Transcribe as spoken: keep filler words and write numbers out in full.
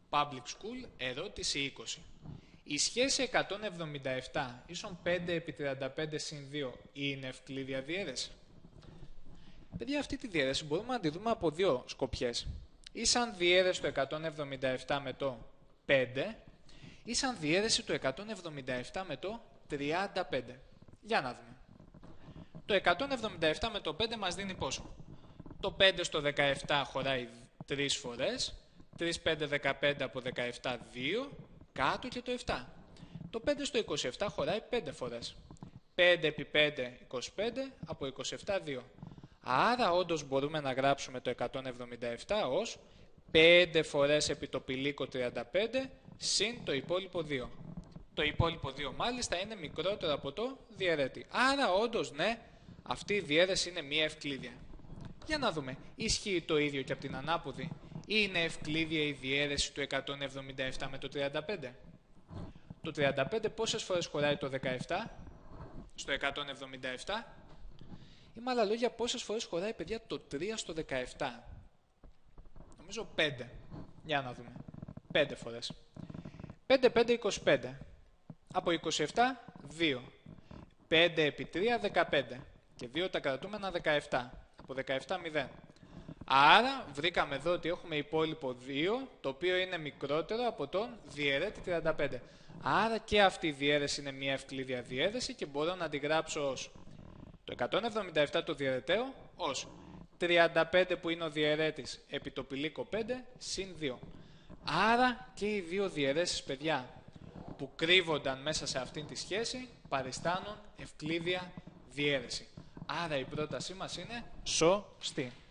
Public School, ερώτηση είκοσι. Η σχέση εκατόν εβδομήντα επτά ίσον πέντε επί τριάντα πέντε συν δύο είναι ευκλήδια διαίρεση. Παιδιά, αυτή τη διαίρεση μπορούμε να τη δούμε από δύο σκοπιές. Ή σαν διαίρεση του εκατόν εβδομήντα επτά με το πέντε, ή σαν διαίρεση του εκατόν εβδομήντα επτά με το τριάντα πέντε. Για να δούμε. Το εκατόν εβδομήντα επτά με το πέντε μας δίνει πόσο? Το πέντε στο δεκαεπτά χωράει τρεις φορές, τρεις πέντε δεκαπέντε από δεκαεπτά δύο, κάτω και το επτά. Το πέντε στο είκοσι επτά χωράει πέντε φορές. πέντε επί πέντε, είκοσι πέντε, από είκοσι επτά δύο. Άρα όντως μπορούμε να γράψουμε το εκατόν εβδομήντα επτά ως πέντε φορές επί το πηλίκο τριάντα πέντε συν το υπόλοιπο δύο. Το υπόλοιπο δύο μάλιστα είναι μικρότερο από το διαιρέτη. Άρα όντως ναι, αυτή η διαίρεση είναι μία ευκλήδια. Για να δούμε, ισχύει το ίδιο και από την ανάποδη? Είναι ευκλήδια η διαίρεση του εκατόν εβδομήντα επτά με το τριάντα πέντε? Το τριάντα πέντε πόσες φορές χωράει το δεκαεπτά στο εκατόν εβδομήντα επτά? Ή με άλλα λόγια, πόσες φορές χωράει, παιδιά, το τρία στο δεκαεπτά? Νομίζω πέντε. Για να δούμε. πέντε φορές. πέντε πέντε είκοσι πέντε. Από είκοσι επτά, δύο. πέντε επί τρία, δεκαπέντε. Και δύο τα κρατούμενα, δεκαεπτά. Από δεκαεπτά, μηδέν. Άρα βρήκαμε εδώ ότι έχουμε υπόλοιπο δύο, το οποίο είναι μικρότερο από τον διαιρέτη τριάντα πέντε. Άρα και αυτή η διαίρεση είναι μια ευκλήδια διαίρεση και μπορώ να τη γράψω ως το εκατόν εβδομήντα επτά το διαιρεταίο ως τριάντα πέντε που είναι ο διαιρέτης επί το πηλίκο πέντε συν δύο. Άρα και οι δύο διαιρέσεις, παιδιά, που κρύβονταν μέσα σε αυτήν τη σχέση παριστάνουν ευκλήδια διαίρεση. Άρα η πρότασή μας είναι σωστή.